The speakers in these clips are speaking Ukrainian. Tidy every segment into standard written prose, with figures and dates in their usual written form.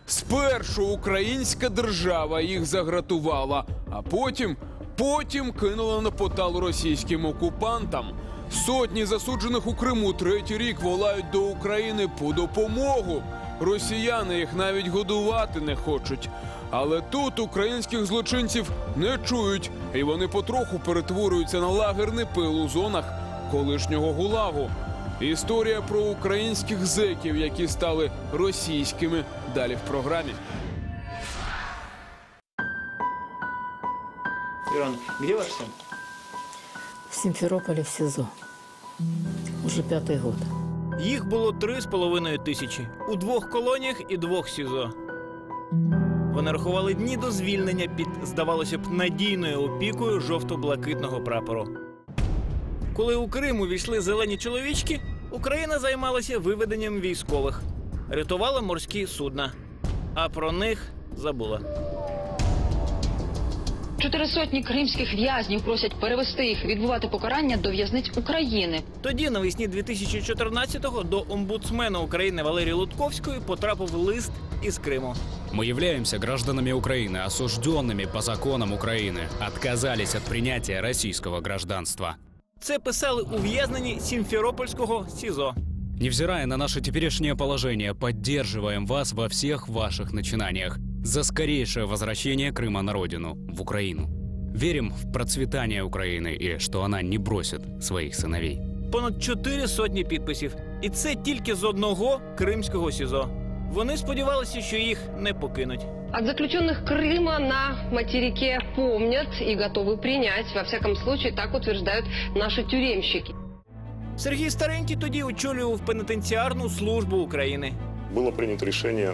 Спершу українська держава їх загратувала, а потім кинула на поталу російським окупантам. Сотні засуджених у Криму третій рік волають до України по допомогу. Росіяни їх навіть годувати не хочуть. Але тут українських злочинців не чують, і вони потроху перетворюються на лагерний пил у зонах колишнього ГУЛАГу. Історія про українських зеків, які стали російськими, далі в програмі. Иван, где ваш сын? В Симферополе в СИЗО. Уже 5-й год. Їх було 3,5 тисячі. У 2 колоніях і 2 СІЗО. Вони рахували дні до звільнення під, здавалося б, надійною опікою жовто-блакитного прапору. Коли у Крим увійшли зелені чоловічки, Україна займалася виведенням військових. Рятувала морські судна. А про них забула. 400 кримських в'язнів просять перевести їх відбувати покарання до в'язниць України. Тоді, навесні 2014-го, до омбудсмена України Валерії Лутковської потрапив лист із Криму. Мы являемся гражданами Украины, осужденными по законам Украины. Отказались от принятия российского гражданства. Це писали ув'язнені Сімферопольського СІЗО. Невзирая на наше теперешнее положение, поддерживаем вас во всех ваших начинаниях за скорейшее возвращение Крыма на родину, в Украину. Верим в процветание Украины и что она не бросит своих сыновей. Понад 400 підписів. І це тільки з одного кримського СІЗО. Вони сподівалися, що їх не покинуть. От заключенных Крыма на материке помнят и готовы принять. Во всяком случае, так утверждают наши тюремщики. Сергій Старенький тоді очолював пенітенціарну службу України. Было принято решение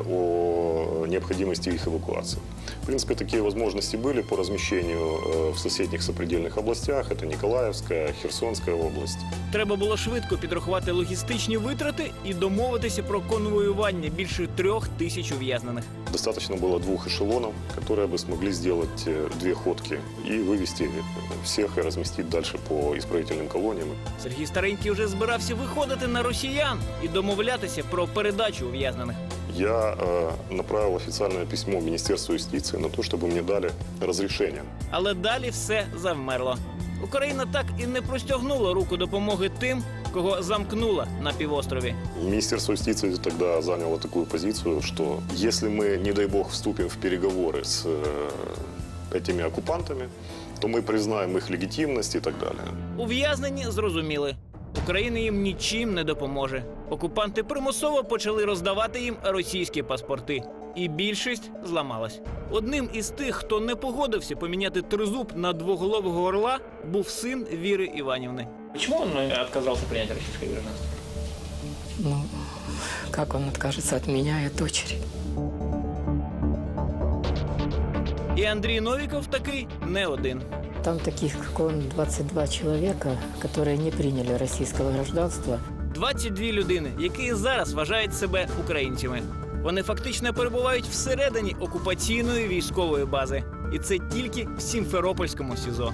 о необходимости их эвакуации. В принципе, такие возможности были по размещению в соседних сопредельных областях. Это Николаевская, Херсонская область. Треба було швидко підрахувати логістичні витрати і домовитися про конвоювання більше 3000 ув'язнених. Достаточно было 2 эшелонов, которые бы смогли сделать 2 ходки и вывести всех и разместить дальше по исправительным колониям. Сергій Старенький вже збирався виходити на росіян і домовлятися про передачу ув'язнених. Я направил официальное письмо Министерству юстиции на то, чтобы мне дали разрешение. Але далі все завмерло. Україна так і не простягнула руку допомоги тим, кого замкнула на півострові. Министерство юстиции тогда заняло такую позицию, что если мы, не дай бог, вступим в переговоры с этими оккупантами, то мы признаем их легитимность и так далее. Ув'язнені зрозуміли. Україна їм нічим не допоможе. Окупанти примусово почали роздавати їм російські паспорти. І більшість зламалась. Одним із тих, хто не погодився поміняти тризуб на двоголового орла, був син Віри Іванівни. Чому він відмовився прийняти російське громадянство? Ну, как он откажется от меня и дочери? І Андрій Новіков такий не один. Там таких, как он, 22 человека, которые не приняли российского гражданства. 22 людини, які зараз вважають себе українцями. Вони фактично перебувають всередині окупаційної військової бази. І це тільки в Сімферопольському СІЗО.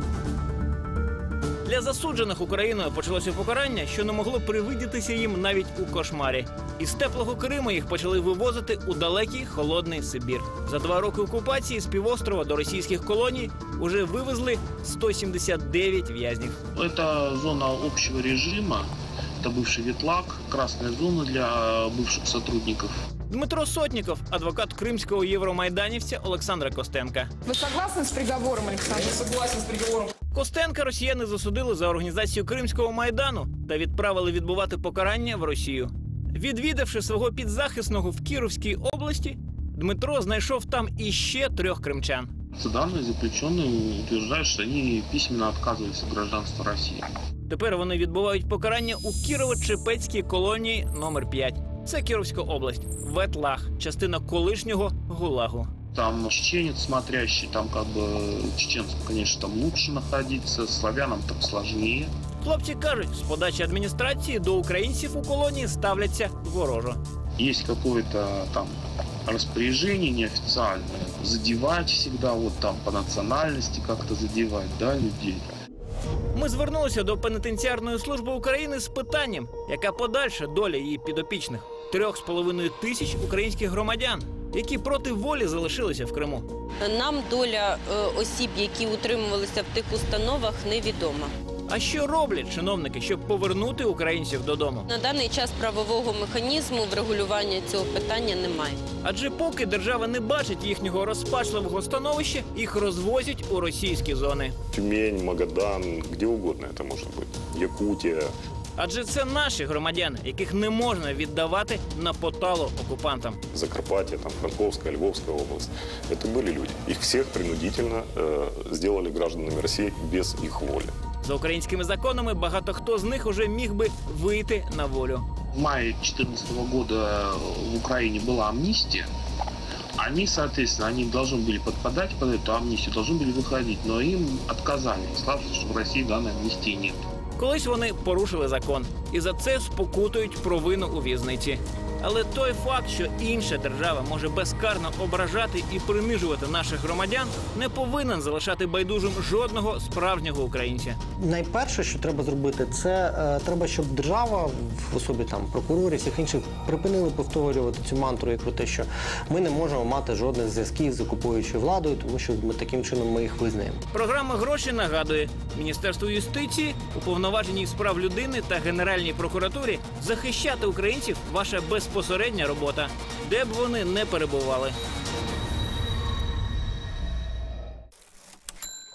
Для засуджених Україною почалося покарання, що не могло привидітися їм навіть у кошмарі. Із теплого Криму їх почали вивозити у далекий холодний Сибір. За 2 роки окупації з півострова до російських колоній уже вивезли 179 в'язнів. Это зона общего режима, это бывший ветлаг, красная зона для бывших сотрудников. Дмитро Сотніков, адвокат кримського євромайданівця Олександра Костенка. Вы согласны с приговором, Александр? Я согласен с приговором. Костенка росіяни засудили за організацію Кримського майдану та відправили відбувати покарання в Росію. Відвідавши свого підзахисного в Кіровській області, Дмитро знайшов там іще 3 кримчан. Данные заключенные утверждают, что они письменно отказываются от гражданства России. Тепер вони відбувають покарання у Кірово-Чепецькій колонії номер 5. Це Кіровська область, Ветлаг, частина колишнього ГУЛАГу. Там чеченец смотрящий, там как бы чеченцам, конечно, там лучше находиться, славянам там сложнее. Хлопці кажуть, з подачі адміністрації до українців у колонії ставляться ворожо. Есть какое-то там распоряжение неофициальное, задевать всегда, вот там по национальности как-то задевать, да, людей. Ми звернулися до пенітенціарної служби України з питанням, яка подальша доля її підопічних. 3,5 тисяч українських громадян, які проти волі залишилися в Криму. Нам доля осіб, які утримувалися в тих установах, невідома. А що роблять чиновники, щоб повернути українців додому? На даний час правового механізму врегулювання цього питання немає. Адже поки держава не бачить їхнього розпачливого становища, їх розвозять у російські зони. Тюмень, Магадан, где угодно это может быть. Якутия. Адже це наші громадяни, яких не можна віддавати на поталу окупантам. Закарпатье, там, Франковская, Львовская область. Это были люди. Их всех принудительно сделали гражданами России без их воли. За українськими законами багато хто з них уже міг би вийти на волю. В мае 2014 года в Украине была амнистия. Они, соответственно, они должны были подпадать под эту амнистию, должны были выходить, но им отказали. Слава, что в России данной амнистии нет. Колись вони порушили закон і за це спокутують провину у в'язниці. Але той факт, що інша держава може безкарно ображати і принижувати наших громадян, не повинен залишати байдужим жодного справжнього українця. Найперше, що треба зробити, це треба, щоб держава в особі там прокурорів, всіх інших припинили повторювати цю мантру про те, що ми не можемо мати жодних зв'язків з окупуючою владою, тому що ми таким чином ми їх визнаємо. Програма «Гроші» нагадує, Міністерство юстиції, Уповноваженій з прав людини та Генеральній прокуратурі захищати українців – ваша безпосередня робота, де б вони не перебували.